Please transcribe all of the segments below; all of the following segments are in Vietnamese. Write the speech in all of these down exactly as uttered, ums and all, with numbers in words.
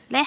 Lê.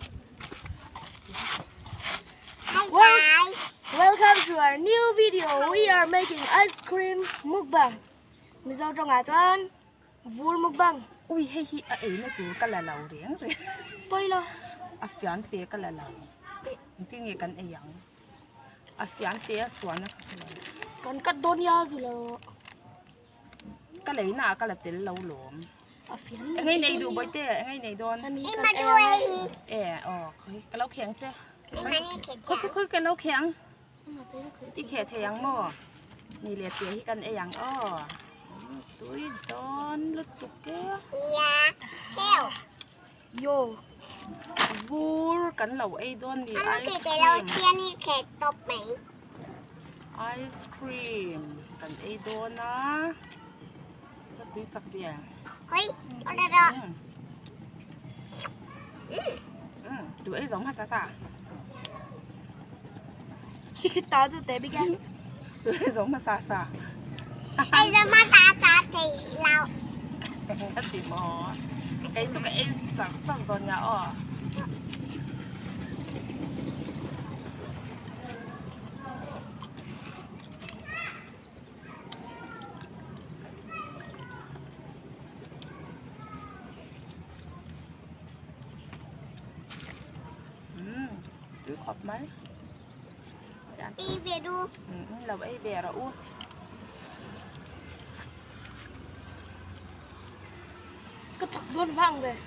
Hi Well, guys. welcome to our new video. We are making ice cream mukbang. Mình sao trong ngã cho vui mukbang. Ui hay hi à ấy nó tụ cái là lẩu riêng rồi. Bây lo. À phiền tê cái là lẩu. Tiếng nghe cái ấy yang. À phiền tê xoắn nó cái Còn cắt đốn ya rồi là. cái lấy nào cái là tê lẩu lồm. À phiền. Ngay này đủ bấy tê, ngay này đón. Em Em mà đuôi. Ê, ờ, cái lẩu khéng chứ. Em mà nghe kẹt Khôi khôi khôi cái lẩu khéng. mà thấy nó cười. Tí khé thế yang mò. Nì lẹ tê hi cái ấy yang ờ. Túi đón lứt tục kia. Dạ. Heo. Yo. Vui cái lẩu ấy đón đi Anh ice kẹt cái lâu cream. chia ni kẹt tộc mày. Ice cream. Cái ấy đón á. Nó túi chắc bia. Ôi, ở đây đó. Ừ. Ừ. Tụi ấy giống hả xa xa? To cho té bị gan. Tụi ấy giống mà xa xa. Ai ra mà ta ta thì lâu. Nó tìm mò. Cái chỗ cái em chắc chắc con nhà ở. Tụi khóc mấy. Đi về đu. Ừ, là vậy về rồi u. Cắt chặt đốn vang về.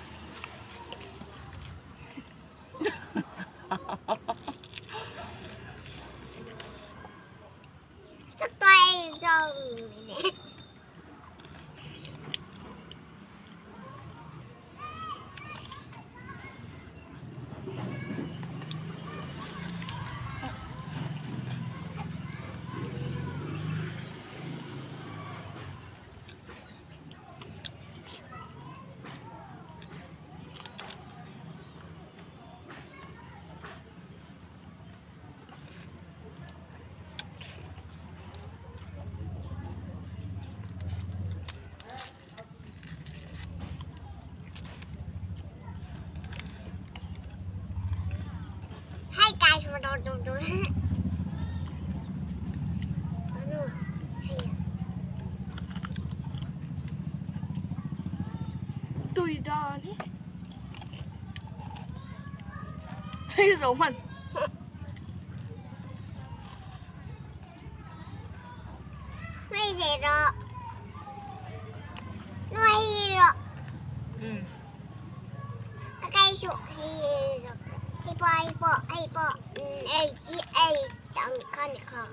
Chắc tôi rồi nè. Hi guys, we're doing doing doing. Ano? Hey. Tùy đo đi. Hay giống mình. Ngay về rồi. Ngay rồi. Ừ. Cái chuột thì rồi. Hi bo hi bo hi bo. Ai chi ai chẳng con không.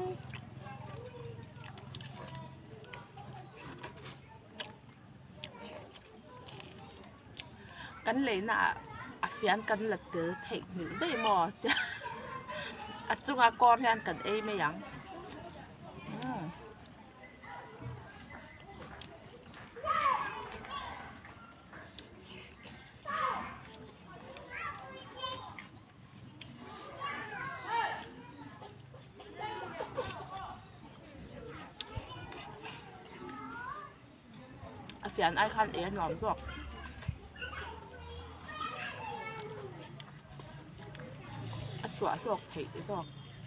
Cắn lấy nà. À phiền cắn lật tớ thịnh nữ đây mò. À chung à con hay ăn cắn ấy mấy yang. Ừ. À phiền ai khăn ấy nhóm ruột. À xóa ruột thịt ruột.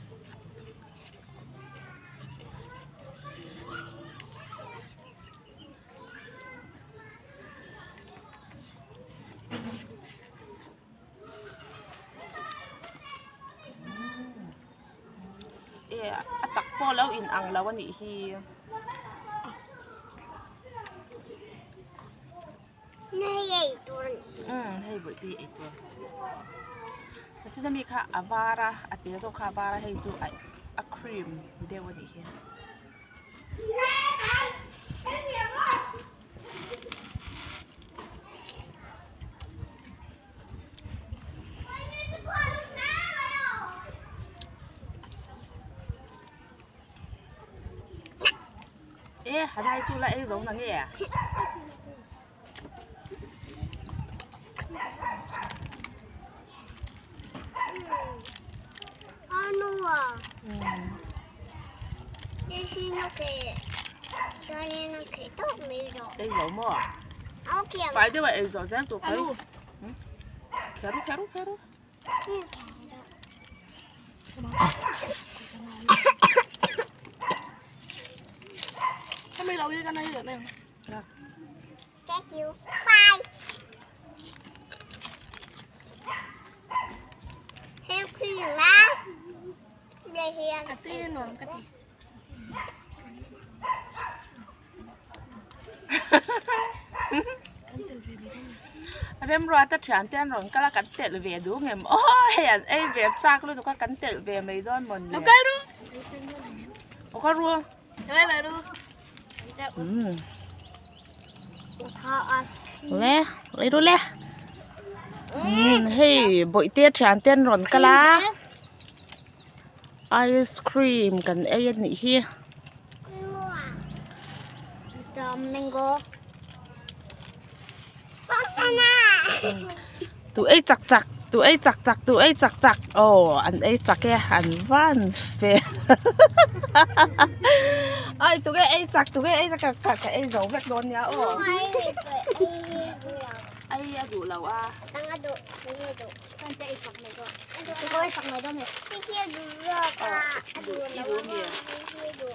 Ê, à tắc po lâu in ang lâu anh hi. Ngay vậy tôi. Ừ, hay buổi đi ấy thôi. Chỉ là mình khá avara, à tiếng số khá avara hay chú ai, a cream đều vậy hết. Ê, hắn hay chú lại giống là nghe à? Ano à? Ừ. Cái gì nó kì. Cho nên nó kì tốt mì rồi. Đây giống mà. Ok. Phải như vậy rồi rác tụi Alo. thấy. Khéo khéo khéo Không đi lâu với cái này được này. Thank you. Bye. Help you lá. Đây here. Cắt tiên rồi, cắt tiên. Rem rồi ta chán tiền rồi cái là cắn tẹt về đúng ngày ôi anh ấy về chắc luôn tụi con cắn tẹt về mấy đôi một Ok ngày. luôn. Ok luôn. Bye bye luôn. Ừ. Thọ ice cream. Lẽ, lấy đôi lẽ. Ừ, hey, bội tiết chán tiền rồi cái lá. Ice cream cần ấy nhỉ kia. The mango. Banana. Tụi ấy chặt chặt, tụi ấy chặt chặt, tụi ấy chặt chặt. Ồ, anh ấy chặt cái hẳn văn phê. Ai tụi cái ấy chặt, tụi cái ấy chặt cả cái ấy giấu vết luôn nhá. Ồ. Ai đủ lầu à. Đang ăn đủ, đang ăn đủ. Con chạy phật này rồi. Tôi có phật này đâu mẹ? Đi kia đủ rồi cả. Đủ lầu. Đi kia đủ.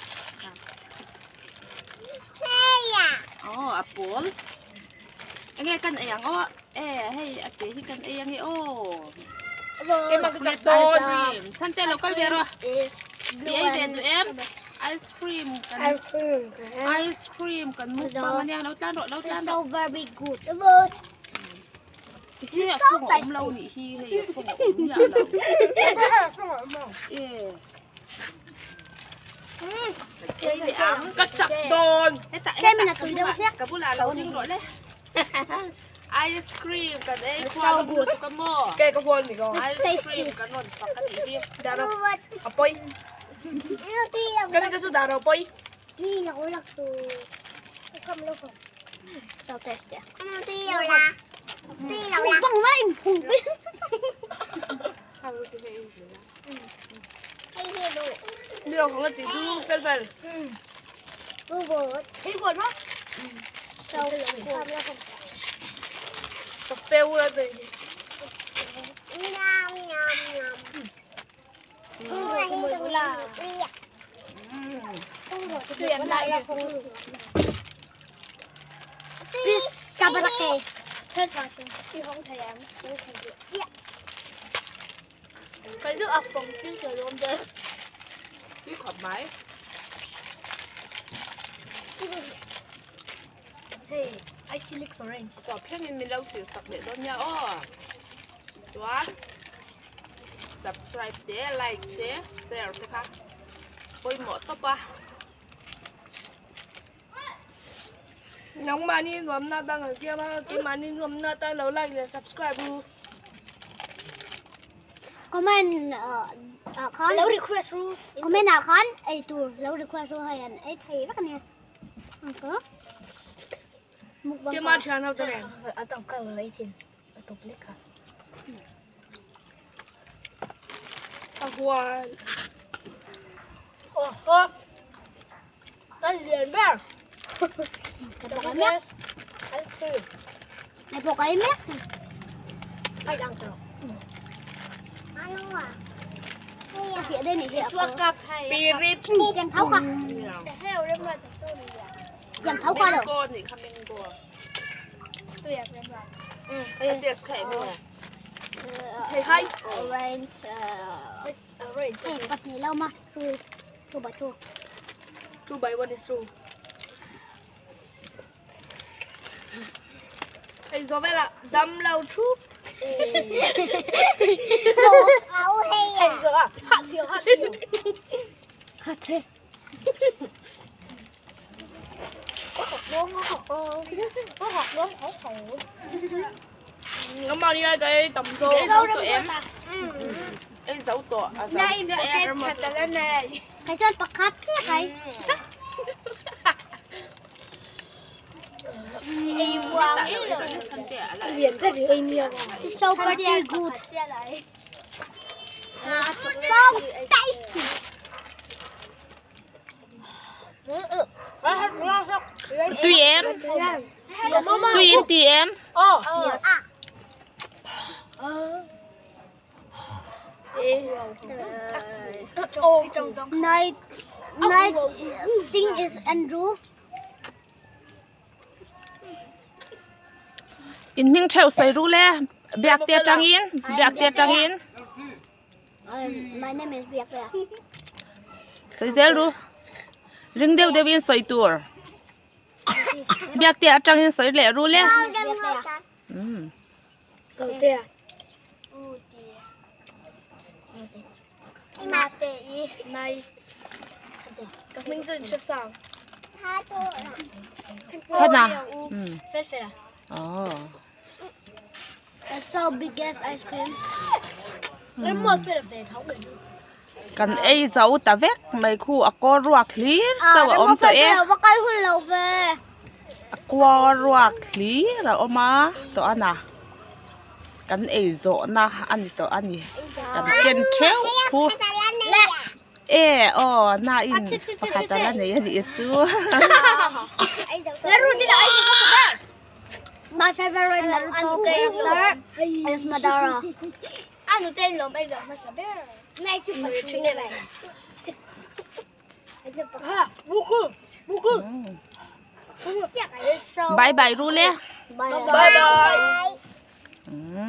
Hey à. Ồ, apple. Anh nghe cần ấy ô. Ê, hay à chị thì cần ấy ô. Cái mà cái tôn. Săn tên là coi về rồi. Đi ấy về tụi em. Ice cream cần Ice cream. ice cream cần múc ba mà nè, nấu chan rồi, nấu chan So rồi. very good. Đúng rồi. Hi là phun ống lâu nhỉ, hi hay phun ống nhà lâu. Yeah. Ê, để ám Cắt chặt tôn. Cái mình là tùy đâu thế? Cả bữa là lâu nhưng rồi đấy. Ice cream cần ấy qua luôn tụi con mò. Cái có phone thì có. Ice cream cần luôn hoặc cái gì đi. Đà đâu. À bơi. Cái này cái số đà đâu bơi. Đi là ôi là tù. Không lâu không. Sao test kìa? Đi đâu là? Đi đâu là? Bằng lên. Hùng biết. Hay đi đủ. Đi đâu không có tí thu phê phê. Google. Thấy quần quá. Sao không lâu không? Tập phêu ra về. Nham nham nham. Không là đi đâu là? Đi à? Tụi em lại là không. This sabarake. Hết rồi xem. Thì không thèm, không thèm được. Cái nước ọc bóng chứ trời luôn chứ. Cái khỏe máy. Hey, I see looks orange. Quả phiên nên mình lâu chịu sạc để đón nhau. Ô. Chua. Subscribe thế, like thế, share thế khác. Ôi mỏ top à. Nóng mà đi ngắm na tăng ở kia mà cái mà đi ngắm na ta lâu like để subscribe luôn. Comment ở ở con. Lâu request luôn. Comment nào con? Ấy tù lâu request luôn hay anh ấy thấy bắt nè. Không có. Cái mà chán nào ta này. Ở tổng cầu lấy tiền. Ở tổng lấy cả. À hoa. Ô ô. Đây liền bé. Cái bộ cái mét. Này bộ cái mét. Ai đang chờ. Ăn à? Cái phía đây này phía Chua cặp bì rip búp. Dàn thấu qua. Heo đem ra tập số này. Dàn thấu qua rồi. Cô thì không nên cô. Tôiอยากđem ra. Ừ, cái tiệc khỏe nữa. Thầy hay. Orange. Orange. Ê, bật này lâu mà. Chua. Chua bà chua. Chú bảy one is true. Thầy do vậy là đâm lâu chút. Áo hay Thầy à? do à? Hạ siêu, hạ siêu. Hạt thế. Có học luôn, có học luôn. Có học luôn, có học luôn. Nó mau đi cái tầm số. Ê, giấu tụi em. Ê, giấu tụi. À, giấu Đây, chứ một cái em. thật là lên này. Cái chân bạc khát chứ cái. Em qua Tại rồi rồi lên sân tẻ lại. biển cái gì em nhiều. It's so very good. So tasty. Tùy em. Tùy em tùy em. Ờ. À. Ô, trong trong. Night, night, sing is Andrew. in mình theo say ru le biak tia trang in biak tia trang in My name is Biak Biak. say zel ru ring deu deu in say tour biak tia trang in say le ru le um Sầu tè. U tè. Ma tè y này. Các mình dừng cho sao. thế nào um Phết phết à. oh I saw biggest ice cream. Em mua phết là về thấu mình. kan ei zau ta vek mai khu a ko ruak hlir chaw om to e Wa kai hun lo ve. a ko ruak hlir ra oma to ana kan ei zo na ani to ani kan ken theu khu e o na in pakatala ne yani chu Naruto là ai cũng có. My favorite Naruto character is Madara. Anh nó tên là bây giờ mà sao biết. Này chứ sao chuyện này này. Ha, Goku. Goku. So bye bye ru le bye Bye bye. um